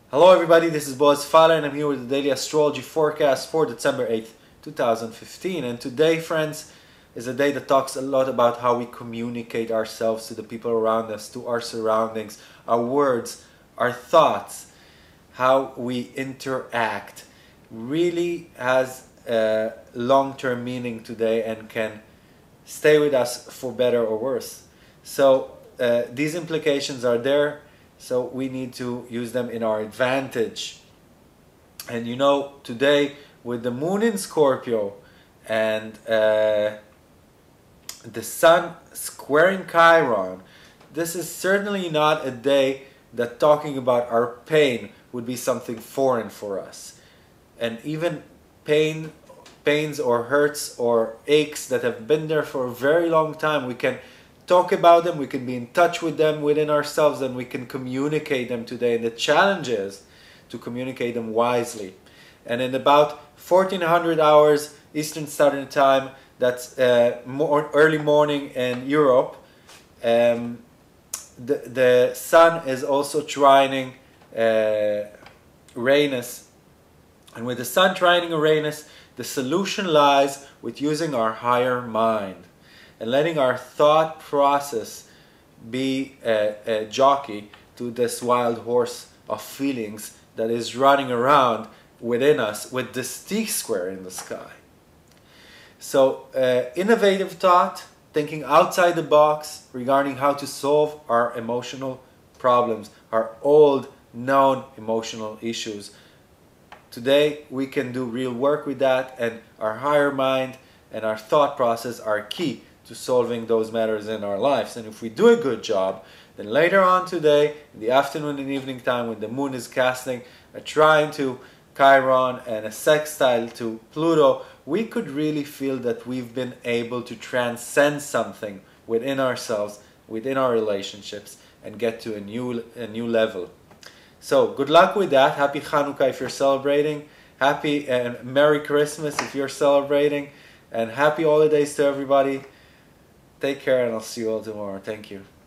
Hello everybody, this is Boaz Fyler and I'm here with the daily astrology forecast for December 8th, 2015. And today, friends, is a day that talks a lot about how we communicate ourselves to the people around us, to our surroundings, our words, our thoughts, how we interact. Really has a long-term meaning today and can stay with us for better or worse. So these implications are there. So we need to use them in our advantage. And you know, today with the moon in Scorpio and the sun squaring Chiron, this is certainly not a day that talking about our pain would be something foreign for us. And even pains or hurts or aches that have been there for a very long time, we can talk about them, we can be in touch with them within ourselves, and we can communicate them today. And the challenge is to communicate them wisely. And in about 1400 hours Eastern Standard Time, that's early morning in Europe, the sun is also trining Uranus. And with the sun trining Uranus, the solution lies with using our higher mind and letting our thought process be a jockey to this wild horse of feelings that is running around within us with this T-square in the sky. So innovative thought, thinking outside the box regarding how to solve our emotional problems, our old known emotional issues. Today we can do real work with that, and our higher mind and our thought process are key to solving those matters in our lives. And if we do a good job, then later on today, in the afternoon and evening time, when the moon is casting a trine to Chiron and a sextile to Pluto, we could really feel that we've been able to transcend something within ourselves, within our relationships, and get to a new level. So good luck with that. Happy Hanukkah if you're celebrating. Happy and Merry Christmas if you're celebrating. And happy holidays to everybody. Take care, and I'll see you all tomorrow. Thank you.